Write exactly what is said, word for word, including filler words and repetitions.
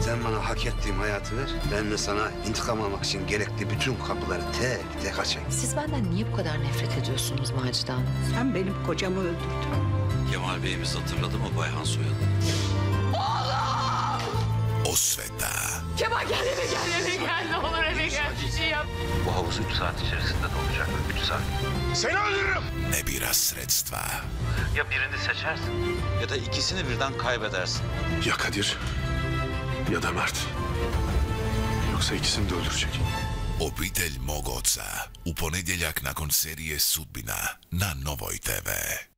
Sen bana hak ettiğim hayatı ver. Ben de sana intikam almak için gerekli bütün kapıları tek tek açayım. Siz benden niye bu kadar nefret ediyorsunuz Macide Hanım? Sen benim kocamı öldürdün. Kemal Bey'imiz hatırladı mı Bayhan soyadı? Osveta. Kemal gel eve gel eve gel ne olur eve gel bir şey yap. Bu havuz üç saat içerisinde dolacak. Üç saat. Seni öldürürüm. Ne biraz sredstva. Ya birini seçersin ya da ikisini birden kaybedersin. Ya Kadir ya da Mert. Yoksa ikisini de öldürecek. Obitelj mog oca. U ponedjeljak nakon serije Sudbina na Novoj T V.